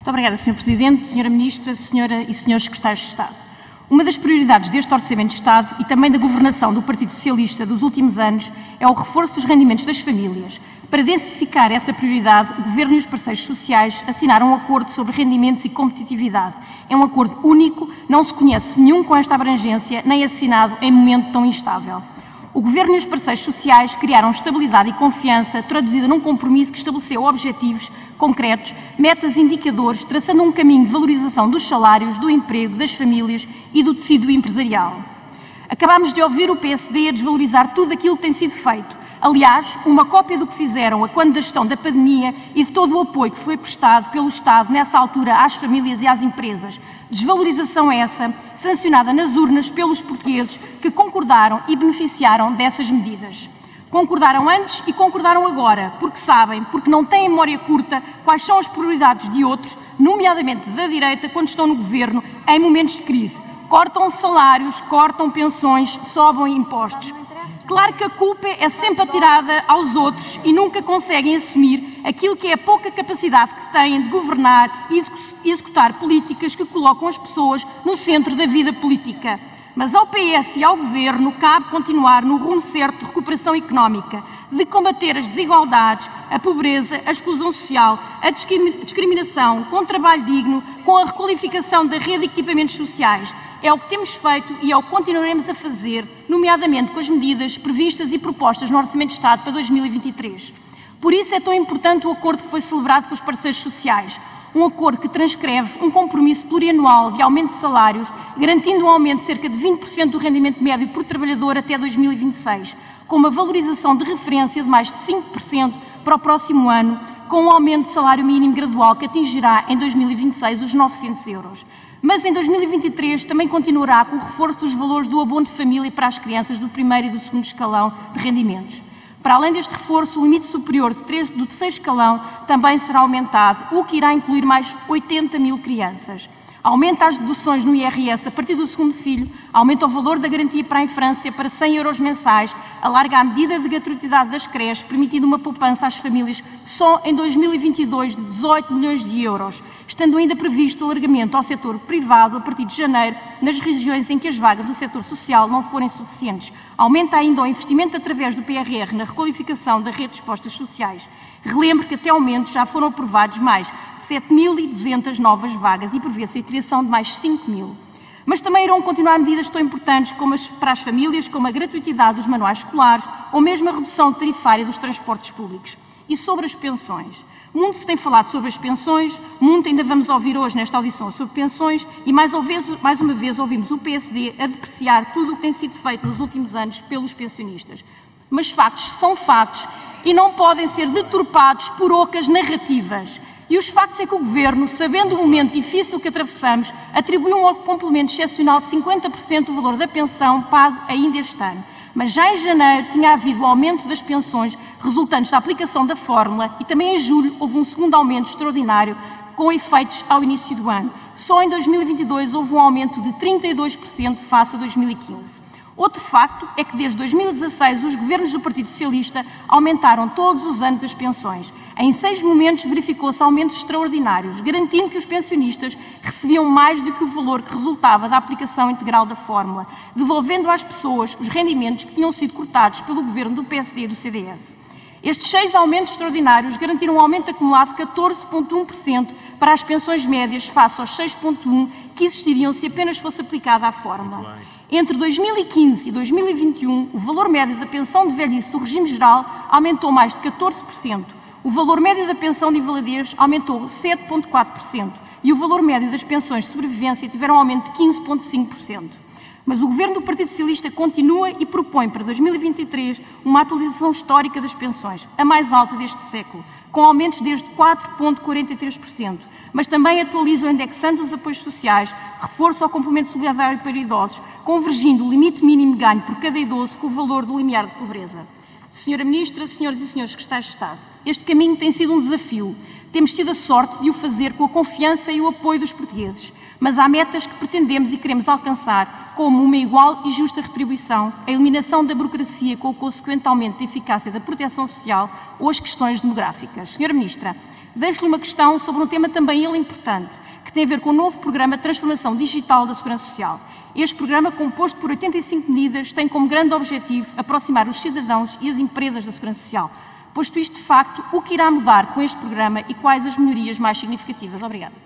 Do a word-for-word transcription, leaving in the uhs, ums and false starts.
Muito obrigada, senhor Presidente, senhora Ministra, senhora e senhores Secretários de Estado. Uma das prioridades deste Orçamento de Estado e também da governação do Partido Socialista dos últimos anos é o reforço dos rendimentos das famílias. Para densificar essa prioridade, o Governo e os parceiros sociais assinaram um acordo sobre rendimentos e competitividade. É um acordo único, não se conhece nenhum com esta abrangência, nem assinado em momento tão instável. O Governo e os parceiros sociais criaram estabilidade e confiança, traduzida num compromisso que estabeleceu objetivos concretos, metas e indicadores, traçando um caminho de valorização dos salários, do emprego, das famílias e do tecido empresarial. Acabámos de ouvir o P S D a desvalorizar tudo aquilo que tem sido feito. Aliás, uma cópia do que fizeram a quando da gestão da pandemia e de todo o apoio que foi prestado pelo Estado nessa altura às famílias e às empresas. Desvalorização essa, sancionada nas urnas pelos portugueses que concordaram e beneficiaram dessas medidas. Concordaram antes e concordaram agora, porque sabem, porque não têm memória curta, quais são as prioridades de outros, nomeadamente da direita, quando estão no governo, em momentos de crise. Cortam salários, cortam pensões, sobem impostos. Claro que a culpa é sempre atirada aos outros e nunca conseguem assumir aquilo que é a pouca capacidade que têm de governar e de executar políticas que colocam as pessoas no centro da vida política. Mas ao P S e ao Governo cabe continuar no rumo certo de recuperação económica, de combater as desigualdades, a pobreza, a exclusão social, a discriminação, com trabalho digno, com a requalificação da rede de equipamentos sociais. É o que temos feito e é o que continuaremos a fazer, nomeadamente com as medidas previstas e propostas no Orçamento de Estado para dois mil e vinte e três. Por isso é tão importante o acordo que foi celebrado com os parceiros sociais. Um acordo que transcreve um compromisso plurianual de aumento de salários, garantindo um aumento de cerca de vinte por cento do rendimento médio por trabalhador até dois mil e vinte e seis, com uma valorização de referência de mais de cinco por cento para o próximo ano, com um aumento de salário mínimo gradual que atingirá em dois mil e vinte e seis os novecentos euros. Mas em dois mil e vinte e três também continuará com o reforço dos valores do abono de família para as crianças do primeiro e do segundo escalão de rendimentos. Para além deste reforço, o limite superior do terceiro escalão também será aumentado, o que irá incluir mais oitenta mil crianças. Aumenta as deduções no I R S a partir do segundo filho, aumenta o valor da garantia para a infância para cem euros mensais, alarga a medida de gratuitidade das creches, permitindo uma poupança às famílias só em dois mil e vinte e dois de dezoito milhões de euros, estando ainda previsto o alargamento ao setor privado a partir de janeiro, nas regiões em que as vagas do setor social não forem suficientes. Aumenta ainda o investimento através do P R R na requalificação da rede de postas sociais. Relembro que até ao momento já foram aprovados mais sete mil e duzentas novas vagas e prevê-se a criação de mais cinco mil. Mas também irão continuar medidas tão importantes como as, para as famílias, como a gratuitidade dos manuais escolares ou mesmo a redução tarifária dos transportes públicos. E sobre as pensões. Muito se tem falado sobre as pensões, muito ainda vamos ouvir hoje nesta audição sobre pensões e mais uma vez, mais uma vez ouvimos o P S D a depreciar tudo o que tem sido feito nos últimos anos pelos pensionistas. Mas factos são factos e não podem ser deturpados por ocas narrativas. E os factos é que o Governo, sabendo o momento difícil que atravessamos, atribuiu um complemento excepcional de cinquenta por cento do valor da pensão pago ainda este ano. Mas já em janeiro tinha havido o aumento das pensões resultantes da aplicação da fórmula e também em julho houve um segundo aumento extraordinário com efeitos ao início do ano. Só em dois mil e vinte e dois houve um aumento de trinta e dois por cento face a dois mil e quinze. Outro facto é que desde dois mil e dezasseis os governos do Partido Socialista aumentaram todos os anos as pensões. Em seis momentos verificou-se aumentos extraordinários, garantindo que os pensionistas recebiam mais do que o valor que resultava da aplicação integral da fórmula, devolvendo às pessoas os rendimentos que tinham sido cortados pelo governo do P S D e do C D S. Estes seis aumentos extraordinários garantiram um aumento acumulado de catorze vírgula um por cento para as pensões médias face aos seis vírgula um por cento que existiriam se apenas fosse aplicada a fórmula. Entre dois mil e quinze e dois mil e vinte e um, o valor médio da pensão de velhice do regime geral aumentou mais de catorze por cento, o valor médio da pensão de invalidez aumentou sete vírgula quatro por cento e o valor médio das pensões de sobrevivência tiveram um aumento de quinze vírgula cinco por cento. Mas o Governo do Partido Socialista continua e propõe para dois mil e vinte e três uma atualização histórica das pensões, a mais alta deste século, com aumentos desde quatro vírgula quarenta e três por cento, mas também atualizam indexando os apoios sociais, reforço ao complemento solidário para idosos, convergindo o limite mínimo de ganho por cada idoso com o valor do limiar de pobreza. Senhora Ministra, senhoras e senhores Secretários de Estado, este caminho tem sido um desafio. Temos tido a sorte de o fazer com a confiança e o apoio dos portugueses, mas há metas que pretendemos e queremos alcançar, como uma igual e justa retribuição, a eliminação da burocracia com o consequente aumento da eficácia da proteção social ou as questões demográficas. Senhora Ministra, Deixo-lhe uma questão sobre um tema também ele importante, que tem a ver com o novo Programa de Transformação Digital da Segurança Social. Este programa, composto por oitenta e cinco medidas, tem como grande objetivo aproximar os cidadãos e as empresas da Segurança Social. Posto isto de facto, o que irá mudar com este programa e quais as melhorias mais significativas? Obrigada.